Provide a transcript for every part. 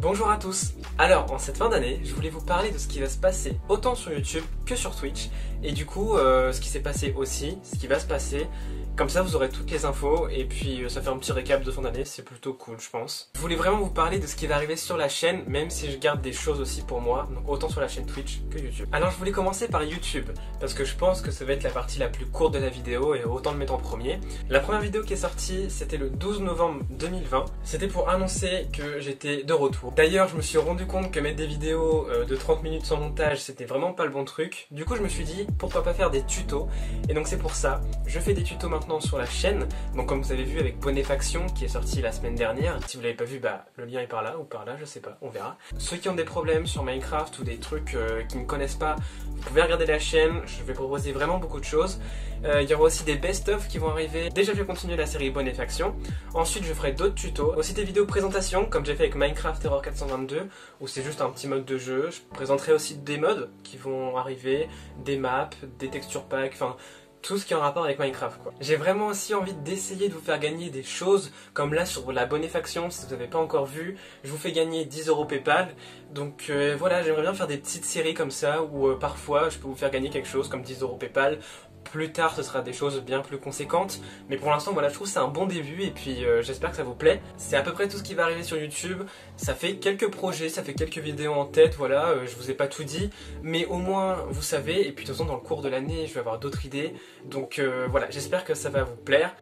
Bonjour à tous. Alors, en cette fin d'année, je voulais vous parler de ce qui va se passer autant sur YouTube que sur Twitch. Et du coup, ce qui s'est passé aussi, ce qui va se passer. Comme ça, vous aurez toutes les infos et puis ça fait un petit récap de fin d'année, c'est plutôt cool, je pense. Je voulais vraiment vous parler de ce qui va arriver sur la chaîne, même si je garde des choses aussi pour moi, donc autant sur la chaîne Twitch que YouTube. Alors, je voulais commencer par YouTube, parce que je pense que ça va être la partie la plus courte de la vidéo et autant le mettre en premier. La première vidéo qui est sortie, c'était le 12 novembre 2020. C'était pour annoncer que j'étais de retour. D'ailleurs, je me suis rendu compte que mettre des vidéos de 30 minutes sans montage, c'était vraiment pas le bon truc. Du coup, je me suis dit, pourquoi pas faire des tutos? Et donc c'est pour ça, je fais des tutos maintenant sur la chaîne, donc comme vous avez vu avec Bonefaction qui est sorti la semaine dernière. Si vous l'avez pas vu, bah le lien est par là ou par là, je sais pas, on verra. Ceux qui ont des problèmes sur Minecraft ou des trucs qui ne connaissent pas, vous pouvez regarder la chaîne, je vais proposer vraiment beaucoup de choses. Il y aura aussi des best-of qui vont arriver. Déjà je vais continuer la série Bonefaction. Ensuite je ferai d'autres tutos, aussi des vidéos présentation comme j'ai fait avec Minecraft Error 422 où c'est juste un petit mode de jeu. Je présenterai aussi des mods qui vont arriver, des maps, des texture packs, enfin tout ce qui est en rapport avec Minecraft quoi. J'ai vraiment aussi envie d'essayer de vous faire gagner des choses comme là sur la Bonefaction, si vous n'avez pas encore vu, je vous fais gagner 10 € PayPal. Donc voilà, j'aimerais bien faire des petites séries comme ça où parfois je peux vous faire gagner quelque chose comme 10 € PayPal. Plus tard ce sera des choses bien plus conséquentes, mais pour l'instant voilà, je trouve que c'est un bon début et puis j'espère que ça vous plaît. C'est à peu près tout ce qui va arriver sur YouTube. Ça fait quelques projets, ça fait quelques vidéos en tête, voilà, je vous ai pas tout dit, mais au moins vous savez, et puis de toute façon dans le cours de l'année je vais avoir d'autres idées, donc voilà, j'espère que ça va vous plaire.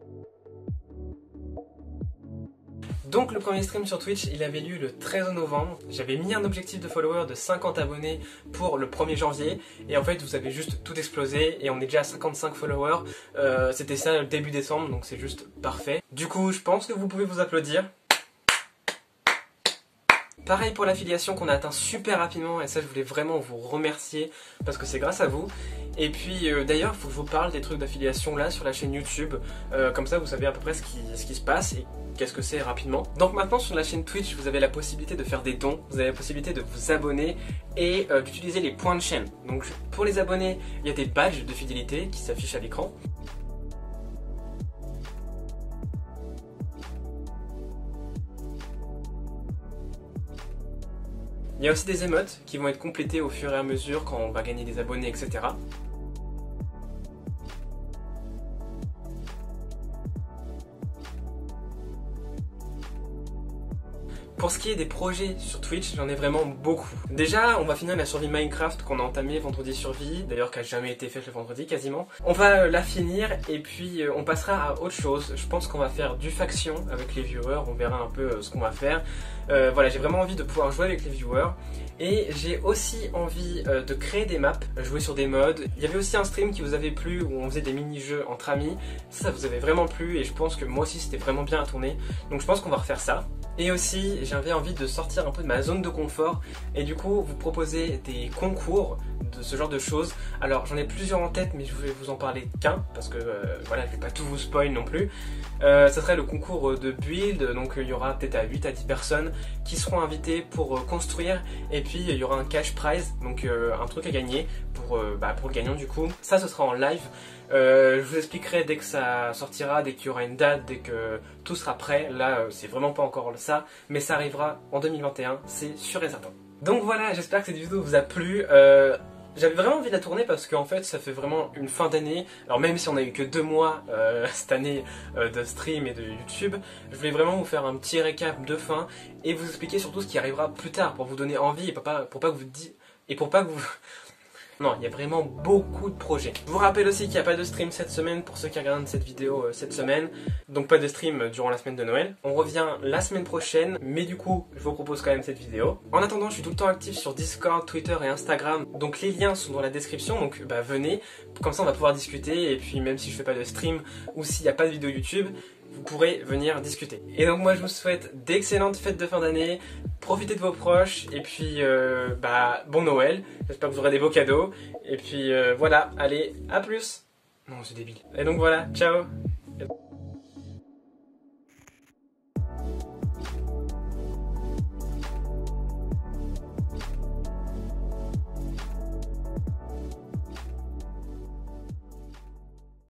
Donc le premier stream sur Twitch, il avait lieu le 13 novembre. J'avais mis un objectif de followers de 50 abonnés pour le 1er janvier. Et en fait, vous avez juste tout explosé et on est déjà à 55 followers. C'était ça le début décembre, donc c'est juste parfait. Du coup, je pense que vous pouvez vous applaudir. Pareil pour l'affiliation qu'on a atteint super rapidement et ça je voulais vraiment vous remercier parce que c'est grâce à vous. Et puis d'ailleurs il faut que je vous parle des trucs d'affiliation là sur la chaîne YouTube, comme ça vous savez à peu près ce qui se passe et qu'est-ce que c'est rapidement. Donc maintenant sur la chaîne Twitch vous avez la possibilité de faire des dons, vous avez la possibilité de vous abonner et d'utiliser les points de chaîne. Donc pour les abonnés il y a des badges de fidélité qui s'affichent à l'écran. Il y a aussi des émotes qui vont être complétées au fur et à mesure quand on va gagner des abonnés, etc. Pour ce qui est des projets sur Twitch, j'en ai vraiment beaucoup. Déjà, on va finir la survie Minecraft qu'on a entamée vendredi survie, d'ailleurs qui a jamais été faite le vendredi quasiment. On va la finir et puis on passera à autre chose. Je pense qu'on va faire du faction avec les viewers, on verra un peu ce qu'on va faire. Voilà, j'ai vraiment envie de pouvoir jouer avec les viewers. Et j'ai aussi envie de créer des maps, jouer sur des modes. Il y avait aussi un stream qui vous avait plu où on faisait des mini-jeux entre amis. Ça vous avait vraiment plu et je pense que moi aussi c'était vraiment bien à tourner. Donc je pense qu'on va refaire ça. Et aussi j'avais envie de sortir un peu de ma zone de confort et du coup vous proposer des concours de ce genre de choses. Alors j'en ai plusieurs en tête mais je vais vous en parler qu'un parce que voilà, je vais pas tout vous spoil non plus. Ça serait le concours de build, donc il y aura peut-être à 8 à 10 personnes qui seront invitées pour construire et puis il y aura un cash prize, donc un truc à gagner pour le gagnant du coup. Ça ce sera en live. Je vous expliquerai dès que ça sortira, dès qu'il y aura une date, dès que tout sera prêt. Là c'est vraiment pas encore ça, mais ça arrivera en 2021, c'est sûr et certain. Donc voilà, j'espère que cette vidéo vous a plu. J'avais vraiment envie de la tourner parce qu'en fait ça fait vraiment une fin d'année. Alors même si on a eu que 2 mois cette année de stream et de YouTube, je voulais vraiment vous faire un petit récap de fin et vous expliquer surtout ce qui arrivera plus tard pour vous donner envie et pour pas que vous dites et pour pas que vous... Non, il y a vraiment beaucoup de projets. Je vous rappelle aussi qu'il n'y a pas de stream cette semaine pour ceux qui regardent cette vidéo cette semaine. Donc pas de stream durant la semaine de Noël. On revient la semaine prochaine, mais du coup, je vous propose quand même cette vidéo. En attendant, je suis tout le temps actif sur Discord, Twitter et Instagram. Donc les liens sont dans la description, donc venez. Comme ça, on va pouvoir discuter. Et puis même si je fais pas de stream ou s'il n'y a pas de vidéo YouTube, vous pourrez venir discuter. Et donc moi je vous souhaite d'excellentes fêtes de fin d'année, profitez de vos proches et puis bon Noël, j'espère que vous aurez des beaux cadeaux et puis voilà, allez, à plus. Non c'est débile. Et donc voilà, ciao.